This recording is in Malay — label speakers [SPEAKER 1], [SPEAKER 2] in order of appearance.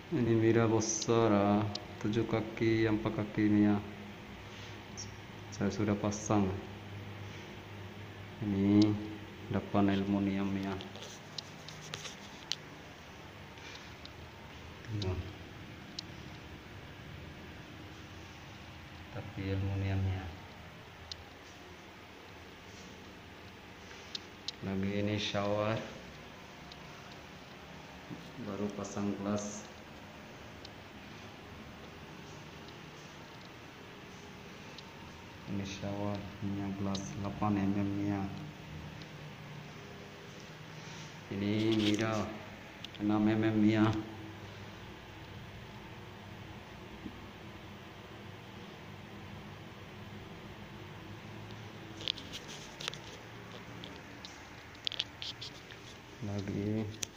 [SPEAKER 1] Ini Mira besar, 7 kaki, 4 kaki Mia. Saya sudah pasang. Ini 8 aluminium Mia. Tapi aluminiumnya. Lagi ini shower. Baru pasang gelas. Ini shower punya gelas 8 mm nya. Ini Mira 6 mm nya. Lagi